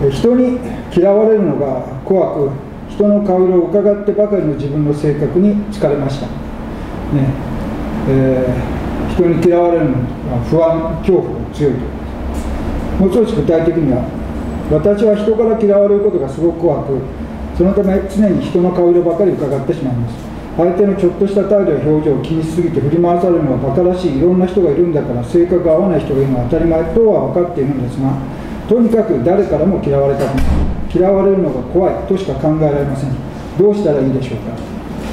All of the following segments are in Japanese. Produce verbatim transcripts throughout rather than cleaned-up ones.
人に嫌われるのが怖く、人の顔色を伺ってばかりの自分の性格に疲れました、ねえー、人に嫌われるのが不安、恐怖が強いと。もう少し具体的には、私は人から嫌われることがすごく怖く、そのため常に人の顔色ばかり伺ってしまいます。相手のちょっとした態度や表情を気にしすぎて振り回されるのは馬鹿らしい、いろんな人がいるんだから性格が合わない人がいるのは当たり前とは分かっているのですが、とにかく誰からも嫌われたくない、嫌われるのが怖いとしか考えられません。どうしたらいいでしょうか、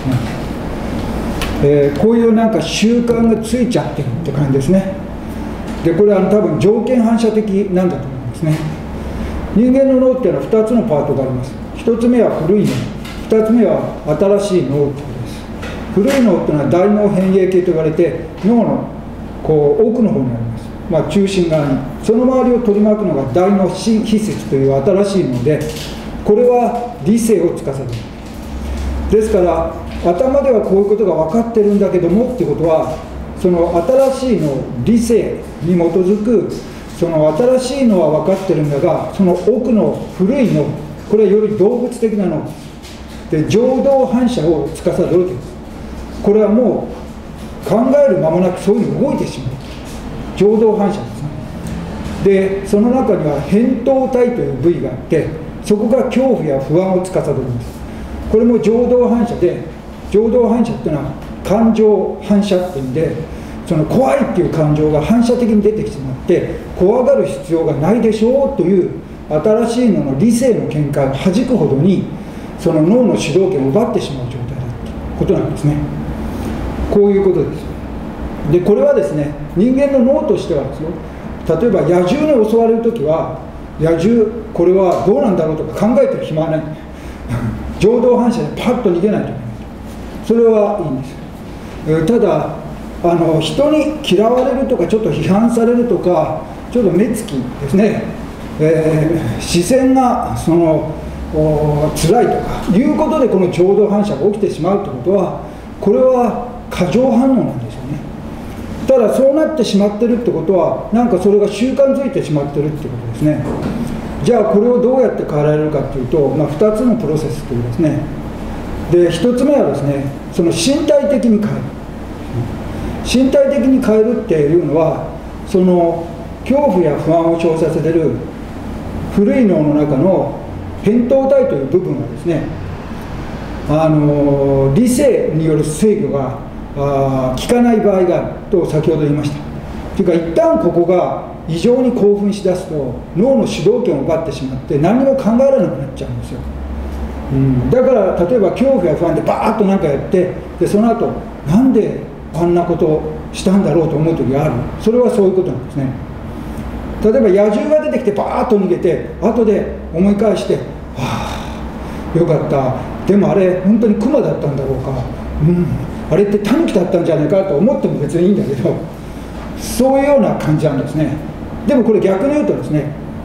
うんえー、こういうなんか習慣がついちゃってるって感じですね。でこれは多分条件反射的なんだと思いますね。人間の脳っていうのはふたつのパートがあります。ひとつめは古い脳、ふたつめは新しい脳ということです。古い脳っていうのは大脳変形系と言われて、脳のこう奥の方にあります、まあ、中心側に、その周りを取り巻くのが大脳皮質という新しい脳で、これは理性を司る。ですから頭ではこういうことが分かってるんだけどもってことは、その新しい脳、理性に基づくその新しいのは分かってるんだが、その奥の古い脳、これはより動物的な脳で、情動反射を司るわけです。これはもう考える間もなくそういうの動いてしまう情動反射ですね。でその中には扁桃体という部位があって、そこが恐怖や不安を司るんです。これも情動反射で、情動反射っていうのは感情反射っていうんで、その怖いっていう感情が反射的に出てきてしまって、怖がる必要がないでしょうという新しいのの理性の見解を弾くほどに、その脳の主導権を奪ってしまう状態だということなんですね。こういうことです。でこれはですね、人間の脳としてはですよ、例えば野獣に襲われるときは、野獣これはどうなんだろうとか考えてる暇はない情動反射でパッと逃げないといけない。それはいいんです。えー、ただあの人に嫌われるとか、ちょっと批判されるとか、ちょっと目つきですね、えー、視線がその辛いとかいうことで、この情動反射が起きてしまうということは、これは過剰反応なんですよね。ただそうなってしまってるってことは、なんかそれが習慣づいてしまってるってことですね。じゃあこれをどうやって変えられるかっていうと、まあ、ふたつのプロセスというですね。でひとつめはですね、その身体的に変える。身体的に変えるっていうのは、その恐怖や不安を生じさせてる古い脳の中の扁桃体という部分はですね、あの理性による制御があ効かない場合があると先ほど言いました。というか、一旦ここが異常に興奮しだすと、脳の主導権を奪ってしまって何も考えられなくなっちゃうんですよ。うん、だから例えば恐怖や不安でバーッと何かやって、でその後なんであんなことをしたんだろうと思う時がある。それはそういうことなんですね。例えば野獣が出てきてバーッと逃げて、後で思い返して、はあよかった、でもあれ本当にクマだったんだろうか、うん、あれってタヌキだったんじゃないかと思っても別にいいんだけど、そういうような感じなんですね。でもこれ逆に言うとですね、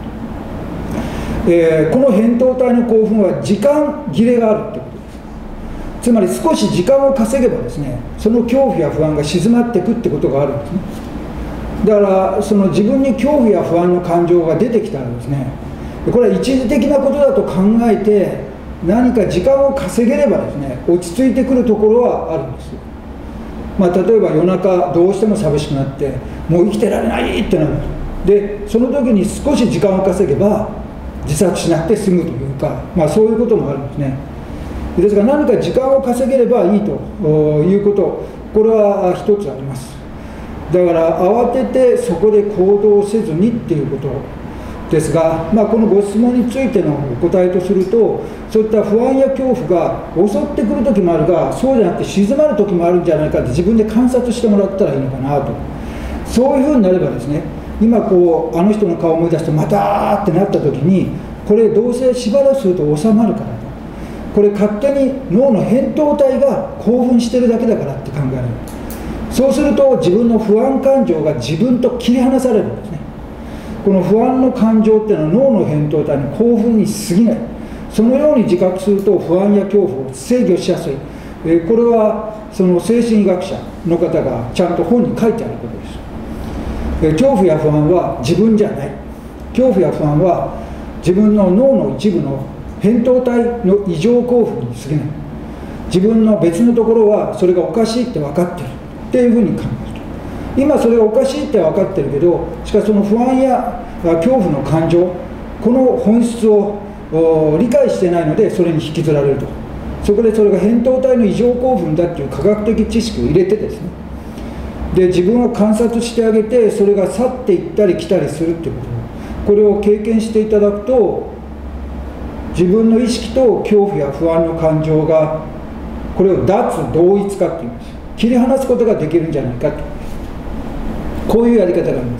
えー、この扁桃体の興奮は時間切れがあるってことです。つまり少し時間を稼げばですね、その恐怖や不安が静まっていくってことがあるんですね。だからその自分に恐怖や不安の感情が出てきたらですね、これは一時的なことだと考えて、何か時間を稼げればですね、落ち着いてくるところはあるんですよ。まあ、例えば夜中どうしても寂しくなって、もう生きてられないってなると。でその時に少し時間を稼げば自殺しなくて済むというか、まあ、そういうこともあるんですね。ですから何か時間を稼げればいいということ、これは一つあります。だから慌ててそこで行動せずにっていうことですが、まあ、このご質問についてのお答えとすると、そういった不安や恐怖が襲ってくる時もあるが、そうじゃなくて静まる時もあるんじゃないかって自分で観察してもらったらいいのかなと。そういうふうになればですね、今こうあの人の顔を思い出してまたってなった時に、これどうせしばらくすると収まるからと、これ勝手に脳の扁桃体が興奮してるだけだからって考えられる。そうすると自分の不安感情が自分と切り離されるんですね。この不安の感情っていうのは脳の扁桃体の興奮に過ぎない。そのように自覚すると不安や恐怖を制御しやすい。えー、これはその精神医学者の方がちゃんと本に書いてあることです。えー、恐怖や不安は自分じゃない。恐怖や不安は自分の脳の一部の扁桃体の異常興奮に過ぎない。自分の別のところはそれがおかしいって分かってるっていうふうに考える。今それがおかしいって分かってるけど、しかしその不安や恐怖の感情、この本質を理解してないのでそれに引きずられると。そこでそれが扁桃体の異常興奮だっていう科学的知識を入れてですね、で自分を観察してあげて、それが去っていったり来たりするっていうこと、これを経験していただくと、自分の意識と恐怖や不安の感情が、これを脱同一化っていうんです。切り離すことができるんじゃないかと、こういうやり方があります。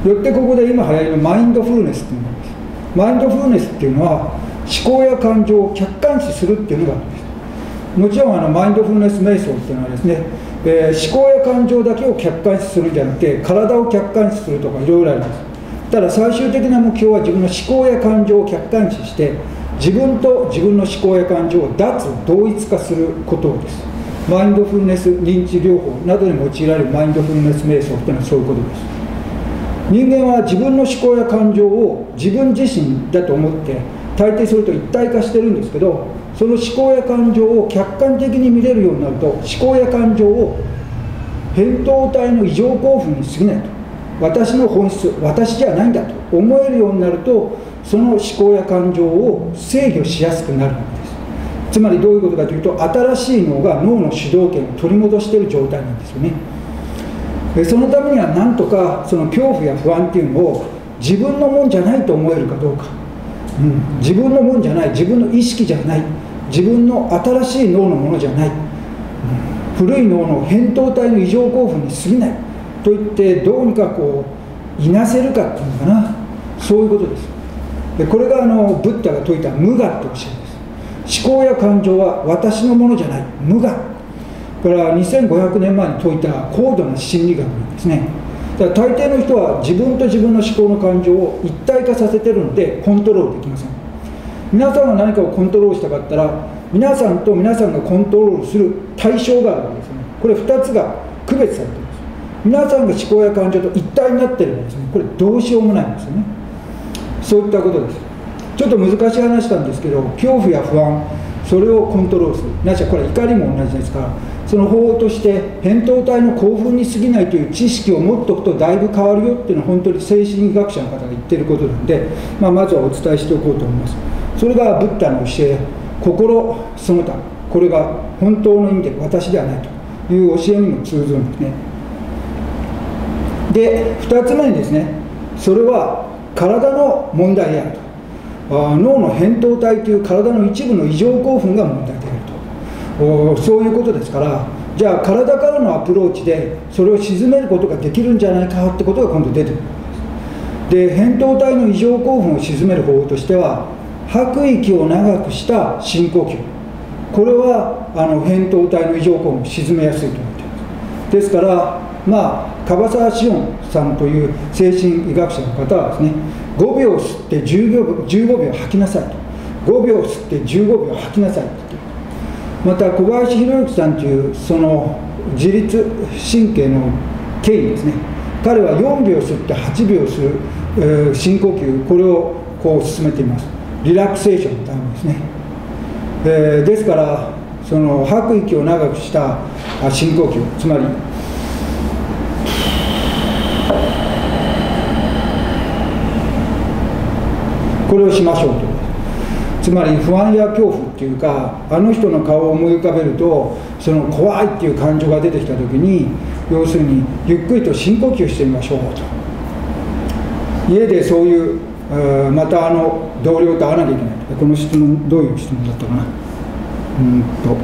よってここで今流行りのマインドフルネスっていうのがあります。マインドフルネスっていうのは、思考や感情を客観視するっていうのがあるんです。もちろんあのマインドフルネス瞑想っていうのはですね、えー、思考や感情だけを客観視するんじゃなくて、体を客観視するとかいろいろあります。ただ最終的な目標は自分の思考や感情を客観視して、自分と自分の思考や感情を脱同一化することです。マインドフルネス認知療法などに用いられるマインドフルネス瞑想というのはそういうことです。人間は自分の思考や感情を自分自身だと思って大抵それと一体化してるんですけど、その思考や感情を客観的に見れるようになると、思考や感情を扁桃体の異常興奮に過ぎないと、私の本質、私じゃないんだと思えるようになると、その思考や感情を制御しやすくなるわけです。つまりどういうことかというと、新しい脳が脳の主導権を取り戻している状態なんですよね。そのためには何とかその恐怖や不安っていうのを自分のもんじゃないと思えるかどうか、うん、自分のもんじゃない、自分の意識じゃない、自分の新しい脳のものじゃない、うん、古い脳の扁桃体の異常興奮に過ぎないといってどうにかこういなせるかっていうのかな、そういうことです。でこれがあのブッダが説いた無我っておっしゃるんです。思考や感情は私のものじゃない、無我。これはにせんごひゃくねんまえに説いた高度な心理学なんですね。だから大抵の人は自分と自分の思考の感情を一体化させているのでコントロールできません。皆さんが何かをコントロールしたかったら、皆さんと皆さんがコントロールする対象があるわけですね。これふたつが区別されています。皆さんが思考や感情と一体になっているのですね、これどうしようもないんですよね。そういったことです。ちょっと難しい話なんですけど、恐怖や不安、それをコントロールする、なしはこれ怒りも同じですから、その方法として扁桃体の興奮に過ぎないという知識を持っておくとだいぶ変わるよっていうのは本当に精神医学者の方が言ってることなんで、まあ、まずはお伝えしておこうと思います。それがブッダの教え、心その他、これが本当の意味で私ではないという教えにも通ずるんですね。でふたつめにですね、それは体の問題であると、あ脳の扁桃体という体の一部の異常興奮が問題であると、そういうことですから、じゃあ体からのアプローチでそれを鎮めることができるんじゃないかってことが今度出てくるんです。で扁桃体の異常興奮を鎮める方法としては、吐く息を長くした深呼吸、これはあの扁桃体の異常興奮を鎮めやすいと思っています。ですからまあ樺沢志音さんという精神医学者の方はですね、ごびょう吸ってじゅうごびょう吐きなさいと、ごびょう吸ってじゅうごびょう吐きなさいと。また小林弘之さんというその自律神経の権威ですね、彼はよんびょう吸ってはちびょうする、えー、深呼吸、これをこう進めています。リラクセーションのためですね。えー、ですからその吐く息を長くした深呼吸、つまりこれをしましょうと。つまり不安や恐怖っていうか、あの人の顔を思い浮かべるとその怖いっていう感情が出てきた時に、要するにゆっくりと深呼吸してみましょうと。家でそういうまたあの同僚と会わなきゃいけない。この質問どういう質問だったかな。うんと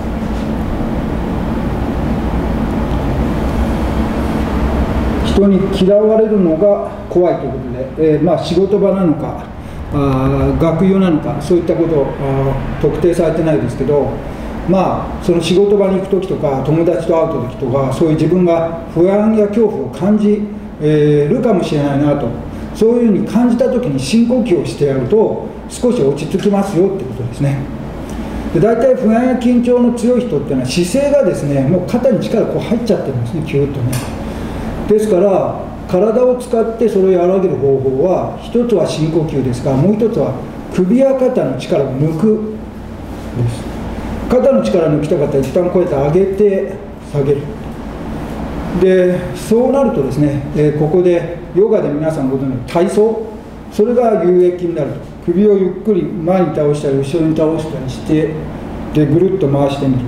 人に嫌われるのが怖いということで、えー、まあ仕事場なのかあ学友なのか、そういったことを特定されてないですけど、まあその仕事場に行く時とか友達と会う時とか、そういう自分が不安や恐怖を感じ、えー、るかもしれないなと、そういうふうに感じた時に深呼吸をしてやると少し落ち着きますよってことですね。で大体不安や緊張の強い人っていうのは姿勢がですね、もう肩に力こう入っちゃってるんですね、キューッとね。ですから体を使ってそれを和らげる方法は、一つは深呼吸ですが、もう一つは首や肩の力を抜くです。肩の力を抜きたかったら一旦こうやって上げて下げる。でそうなるとですね、えー、ここでヨガで皆さんご存知の体操、それが有益になると。首をゆっくり前に倒したり後ろに倒したりして、でぐるっと回してみる。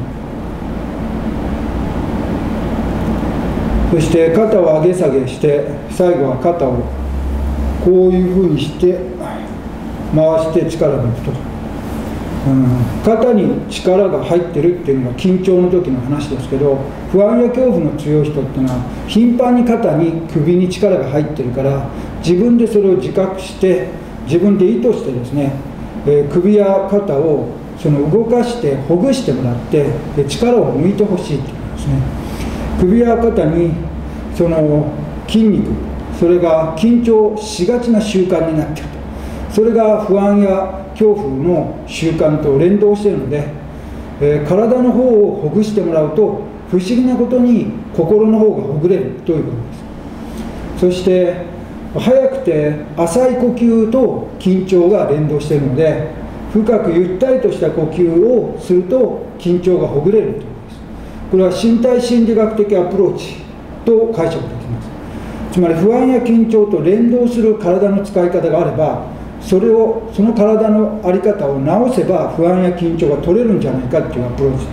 そして肩を上げ下げして、最後は肩をこういうふうにして回して力を抜くと、うん、肩に力が入ってるっていうのが緊張の時の話ですけど、不安や恐怖の強い人っていうのは頻繁に肩に首に力が入ってるから、自分でそれを自覚して自分で意図してですね、えー、首や肩をその動かしてほぐしてもらって、で力を抜いてほしいっていうんですね。首や肩にその筋肉、それが緊張しがちな習慣になっていると。それが不安や恐怖の習慣と連動しているので、えー、体の方をほぐしてもらうと、不思議なことに心の方がほぐれるということです。そして早くて浅い呼吸と緊張が連動しているので、深くゆったりとした呼吸をすると緊張がほぐれるということです。これは身体心理学的アプローチと解釈できます。つまり不安や緊張と連動する体の使い方があれば、それをその体の在り方を直せば不安や緊張が取れるんじゃないかっていうアプローチです。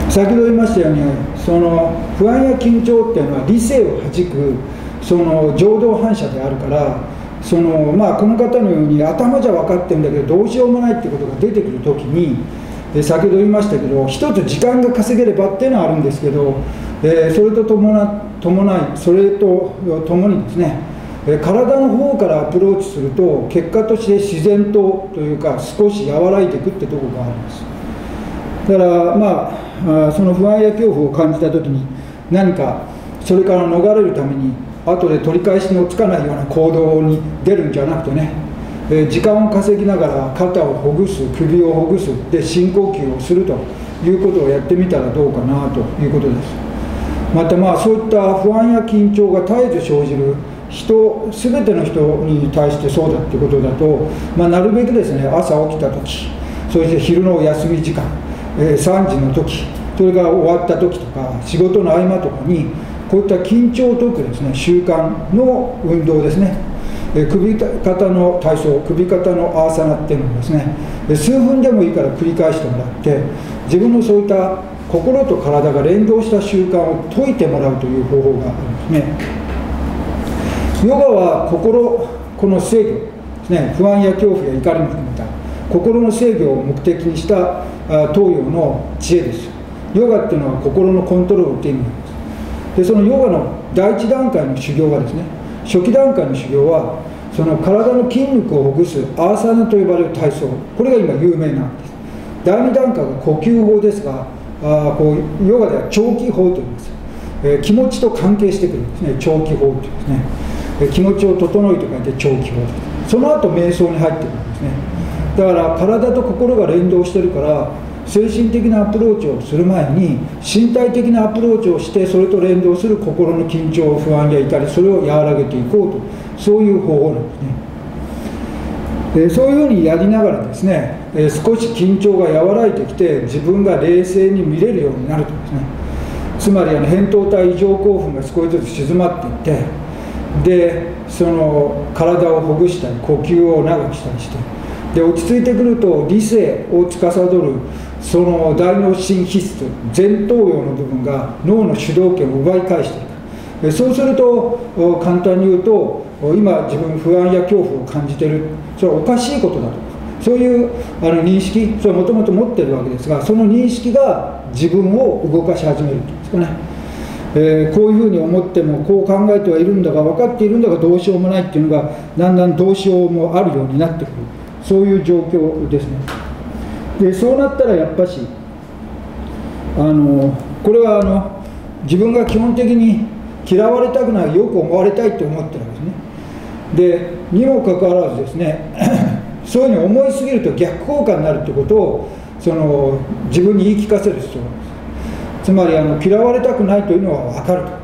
先ほど言いましたように、その不安や緊張っていうのは理性をはじくその情動反射であるから、そのまあこの方のように頭じゃ分かってるんだけどどうしようもないっていうことが出てくるときに、先ほど言いましたけど、一つ時間が稼げればっていうのはあるんですけど、えー、それと伴伴いそれとともにですね、体の方からアプローチすると結果として自然とというか少し和らいでいくってところがあります。だからまあその不安や恐怖を感じた時に、何かそれから逃れるために後で取り返しのつかないような行動に出るんじゃなくてね、えー、時間を稼ぎながら肩をほぐす、首をほぐす、で深呼吸をするということをやってみたらどうかなということです。またまあそういった不安や緊張が絶えず生じる人、全ての人に対してそうだということだと、まあ、なるべくですね、朝起きた時、そして昼のお休み時間、えー、さんじの時、それが終わった時とか仕事の合間とかにこういった緊張を解くですね、習慣の運動ですね、えー、首肩の体操、首肩のアーサナっていうのをですね、数分でもいいから繰り返してもらって、自分のそういった心と体が連動した習慣を解いてもらうという方法があるんですね。ヨガは心、この制御ですね、不安や恐怖や怒りも含めた心の制御を目的にした東洋の知恵です。ヨガっていうのは心のコントロールっていう意味なんです。でそのヨガの第一段階の修行はですね、初期段階の修行はその体の筋肉をほぐすアーサナと呼ばれる体操、これが今有名なんです。第二段階が呼吸法ですが、あこうヨガでは長気法と言います、えー、気持ちと関係してくるんですね。長気法というんですね、えー、気持ちを整えと書いて長気法、その後瞑想に入ってくるんですね。だから体と心が連動してるから、精神的なアプローチをする前に身体的なアプローチをして、それと連動する心の緊張、不安や怒り、それを和らげていこうと、そういう方法なんですね。でそういうふうにやりながらですね、えー、少し緊張が和らいできて自分が冷静に見れるようになるとですね、つまりあの扁桃体異常興奮が少しずつ静まっていって、でその体をほぐしたり呼吸を長くしたりして、で落ち着いてくると理性を司るその大脳神皮質、前頭葉の部分が脳の主導権を奪い返していく。そうすると簡単に言うと、今自分不安や恐怖を感じている、それはおかしいことだと、そういうあの認識、それはもともと持っているわけですが、その認識が自分を動かし始めるというんですかね、えー、こういうふうに思ってもこう考えてはいるんだが、分かっているんだがどうしようもないっていうのがだんだんどうしようもあるようになってくる、そういう状況ですね。でそうなったらやっぱしあのこれはあの自分が基本的に嫌われたくない、よく思われたいって思ってるんですね。でにもかかわらずですねそういうふうに思いすぎると逆効果になるということをその自分に言い聞かせる必要があります。つまりあの嫌われたくないというのは分かると、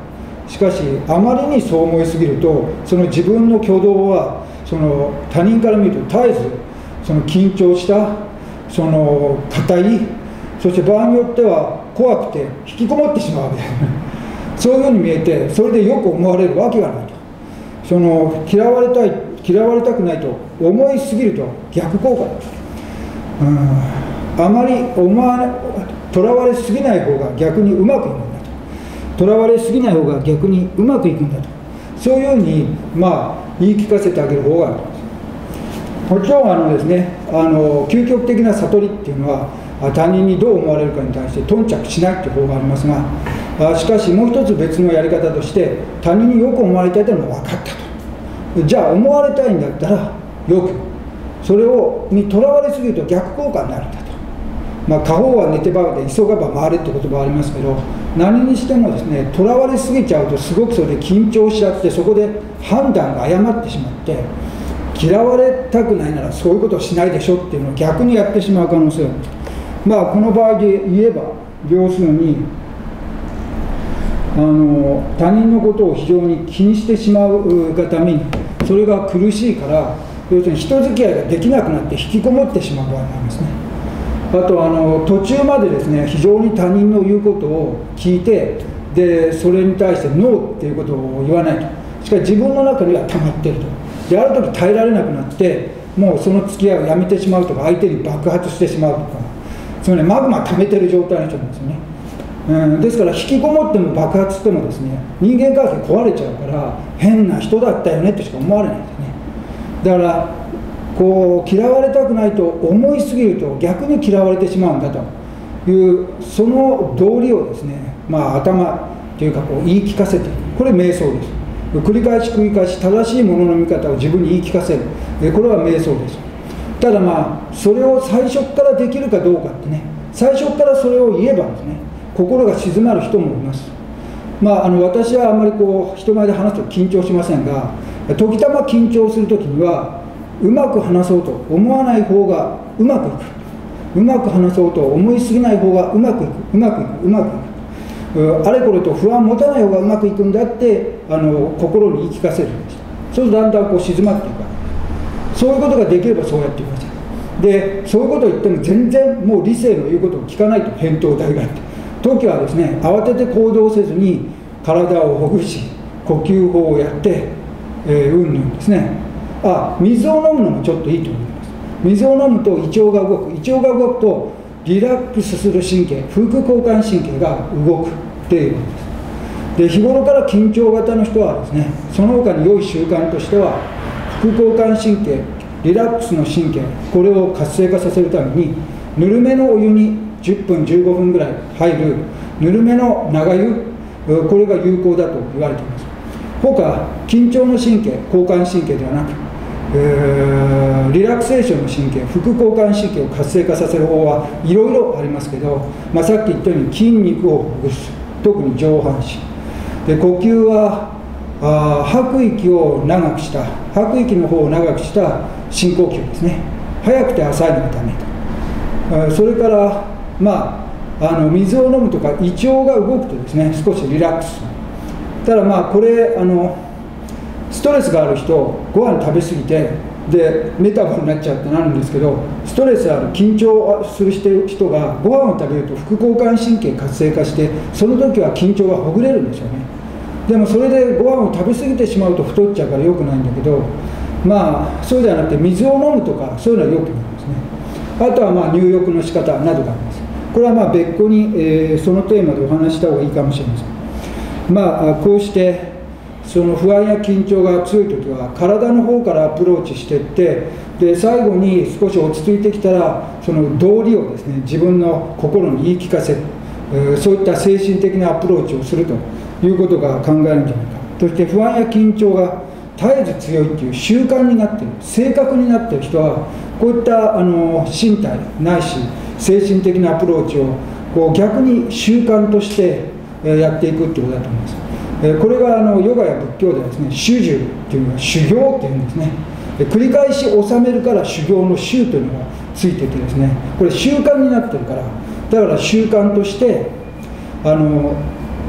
しかしあまりにそう思いすぎると、その自分の挙動はその他人から見ると絶えずその緊張した、その硬い、そして場合によっては怖くて引きこもってしまうわけですね。そういうふうに見えて、それでよく思われるわけがないと。その嫌われたい、嫌われたくないと思いすぎると逆効果だと。うん、あまり思わとらわれすぎない方が逆にうまくいくんだと。とらわれすぎない方が逆にうまくいくんだと。そういうふうにまあ言い聞かせてあげる方があると。もちろんあのですね、あの究極的な悟りっていうのは他人にどう思われるかに対して頓着しないっていう方がありますが、あしかしもう一つ別のやり方として、他人によく思われたいというのが分かったと。じゃあ思われたいんだったらよく、それをにとらわれすぎると逆効果になるんだと。まあ過方は寝てばで急がば回れって言葉ありますけど、何にしてもですね、とらわれすぎちゃうとすごくそれで緊張しちゃって、そこで判断が誤ってしまって、嫌われたくないならそういうことをしないでしょっていうのを逆にやってしまう可能性がある。まあこの場合で言えば、要するにあの他人のことを非常に気にしてしまうがために、それが苦しいから、要するに人付き合いができなくなって引きこもってしまう場合がありますね。あとあの途中までですね、非常に他人の言うことを聞いて、でそれに対してノーっていうことを言わないと。しかし自分の中には溜まっていると。である時耐えられなくなって、もうその付き合いをやめてしまうとか、相手に爆発してしまうとか、つまりマグマ溜めてる状態の人なんですよね。うん、ですから引きこもっても爆発してもですね、人間関係壊れちゃうから、変な人だったよねってしか思われないんですね。だからこう嫌われたくないと思いすぎると逆に嫌われてしまうんだという、その道理をですね、まあ頭というかこう言い聞かせている。これ瞑想です。繰り返し繰り返し正しいものの見方を自分に言い聞かせる、これは瞑想です。ただまあそれを最初からできるかどうかってね、最初からそれを言えばですね、心が静まる人もいます。まあ、あの私はあんまりこう人前で話すと緊張しませんが、時たま緊張するときにはうまく話そうと思わない方がうまくいく、うまく話そうと思いすぎない方がうまくいく、うまくいく、うまくいく、あれこれと不安を持たない方がうまくいくんだってあの心に言い聞かせるんです。そうするとだんだんこう静まっていくわけです。そういうことができればそうやってください。でそういうことを言っても全然もう理性の言うことを聞かないと、返答体があって時はですね、慌てて行動せずに体をほぐし、呼吸法をやって、えー、うんぬんですね。あ、水を飲むのもちょっといいと思います。水を飲むと胃腸が動く、胃腸が動くとリラックスする神経、副交感神経が動くっていうことです。で日頃から緊張型の人はですね、その他に良い習慣としては、副交感神経、リラックスの神経、これを活性化させるためにぬるめのお湯にじゅっぷんじゅうごふんぐらい入るぬるめの長湯、これが有効だと言われています。他緊張の神経、交感神経ではなく、えー、リラクセーションの神経、副交感神経を活性化させる方はいろいろありますけど、まあ、さっき言ったように筋肉をほぐす、特に上半身で、呼吸はあ吐く息を長くした、吐く息の方を長くした深呼吸ですね。早くて浅いのがダメと。それからまあ、あの水を飲むとか胃腸が動くとですね、少しリラックスする。ただまあこれあのストレスがある人、ご飯食べ過ぎてでメタボになっちゃうってなるんですけど、ストレスある緊張する人がご飯を食べると副交感神経活性化して、その時は緊張がほぐれるんですよね。でもそれでご飯を食べ過ぎてしまうと太っちゃうから良くないんだけど、まあそうではなくて水を飲むとかそういうのは良くなりますね。あとはまあ入浴の仕方などがあります。これはまあ別個に、えー、そのテーマでお話した方がいいかもしれません。まあこうしてその不安や緊張が強い時は体の方からアプローチしていって、で最後に少し落ち着いてきたらその道理をですね、自分の心に言い聞かせる、えー、そういった精神的なアプローチをするということが考えられるんじゃないか。そして不安や緊張が絶えず強いっていう習慣になっている、性格になっている人はこういったあの身体ないし精神的なアプローチをこう逆に習慣としてやっていくということだと思います。これがあのヨガや仏教ではですね、修習というのは修行というんですね。繰り返し収めるから修行の修というのがついていてですね、これ習慣になってるから、だから習慣としてあの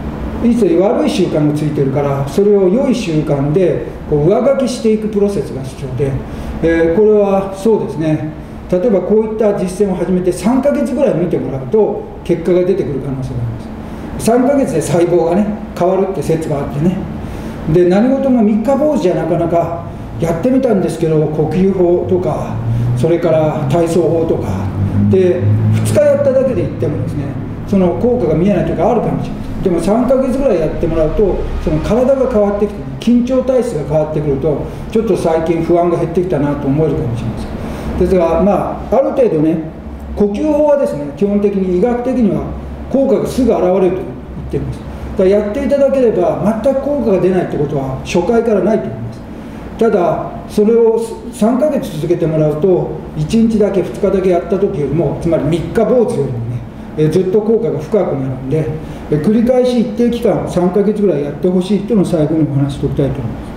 いつ悪い習慣がついてるから、それを良い習慣でこう上書きしていくプロセスが必要で、えー、これはそうですね、例えばこういった実践を始めてさんかげつぐらい見てもらうと結果が出てくる可能性があります。さんかげつで細胞がね変わるって説があってね、で何事も三日坊主じゃなかなかやってみたんですけど、呼吸法とかそれから体操法とかでふつかやっただけで言ってもですね、その効果が見えないというかあるかもしれない。でもさんかげつぐらいやってもらうと、その体が変わってきて、緊張体質が変わってくると、ちょっと最近不安が減ってきたなと思えるかもしれません。ですが、まあ、ある程度ね、呼吸法はですね、基本的に医学的には効果がすぐ現れると言っています。だからやっていただければ、全く効果が出ないということは初回からないと思います。ただ、それをさんかげつ続けてもらうと、いちにちだけ、ふつかだけやった時よりも、つまりみっか坊主よりもね、えずっと効果が深くなるんで、え繰り返し一定期間さんかげつぐらいやってほしいというのを最後にお話しておきたいと思います。